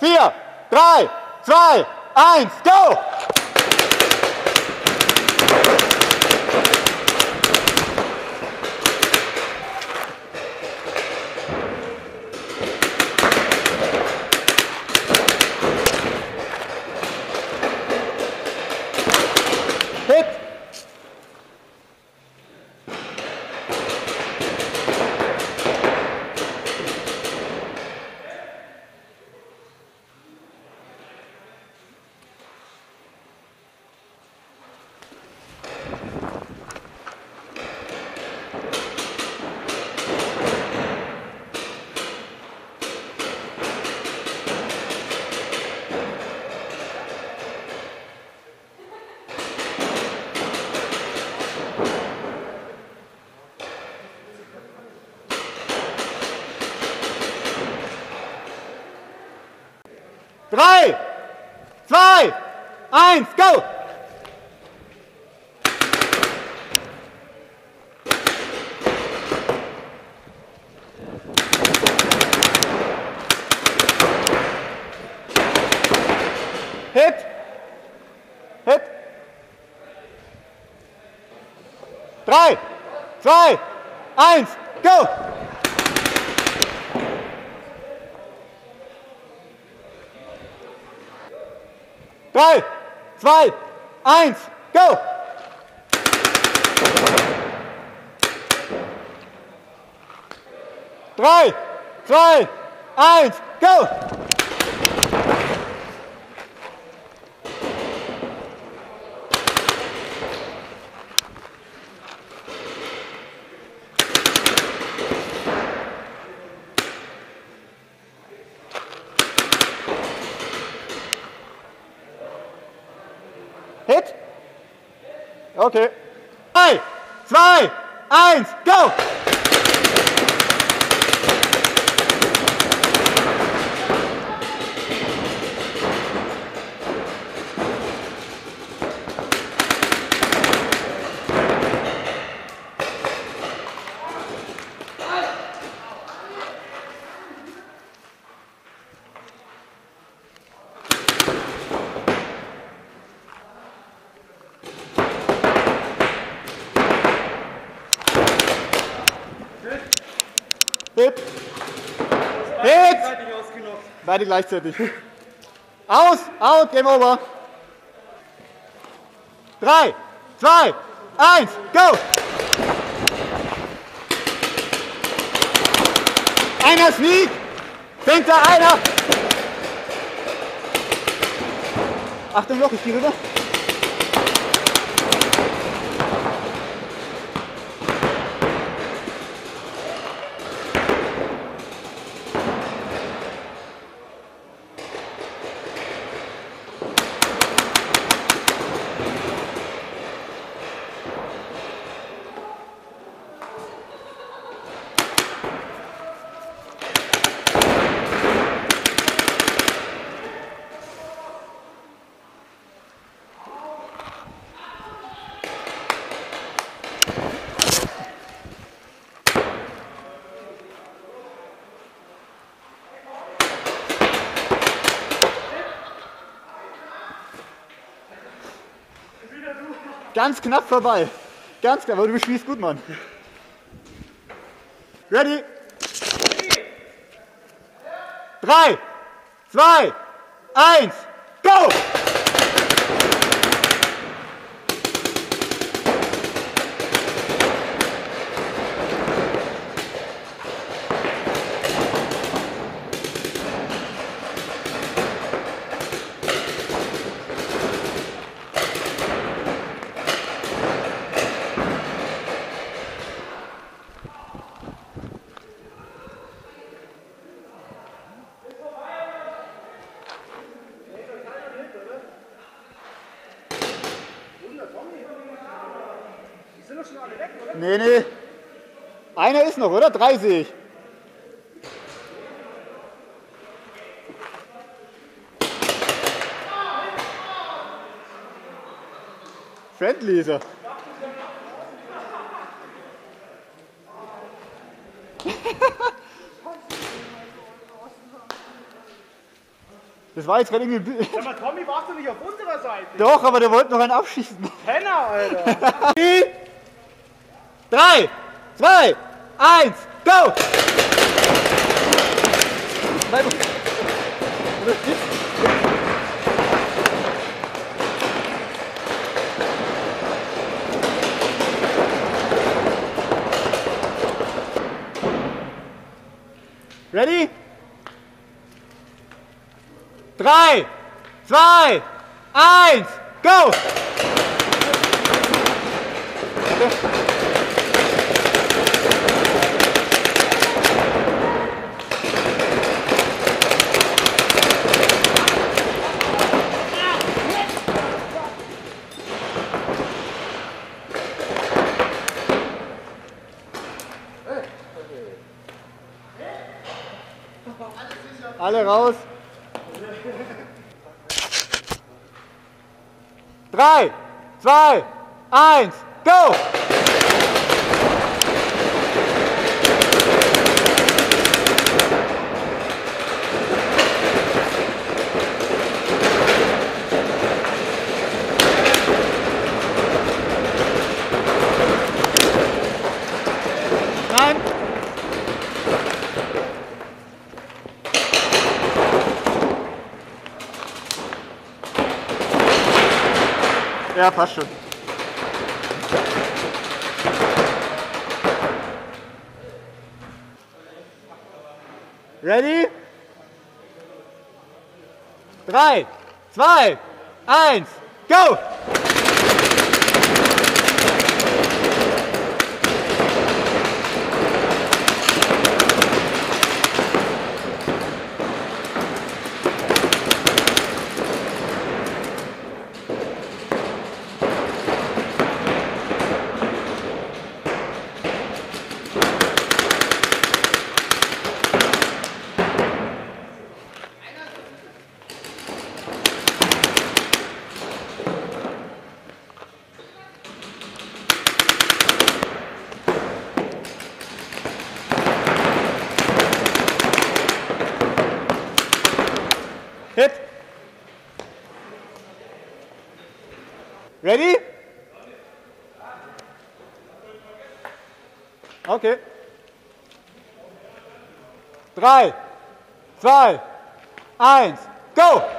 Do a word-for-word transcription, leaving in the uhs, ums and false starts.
vier, drei, zwei, eins, go! Hit! Drei, zwei, eins, go! Hit! Hit! Drei, zwei, eins, go! Drei, zwei, eins, go! Drei, zwei, eins, go! Hit? Okay. Drei, zwei, eins, go! Hit! Hit! Beide gleichzeitig. Aus! Out! Game over! Drei, zwei, eins, go! Einer sneak! Fängt da einer! Achtung noch, ich gehe rüber. Ganz knapp vorbei. Ganz knapp, aber du spielst gut, Mann. Ready? Drei, zwei, eins, go! Nee, nee. Einer ist noch, oder? Drei sehe ich. Friendly ist er. Das war jetzt gerade irgendwie... Sag mal, Tommy, warst du nicht auf unserer Seite? Doch, aber der wollte noch einen abschießen. Penner, Alter! drei, zwei, eins, go! Ready? drei, zwei, eins, go! Alle raus. drei, zwei, eins, go! Nein. Ja, passt schon. Ready? drei, zwei, eins, go! Hit. Ready? Okay. drei, zwei, eins, go!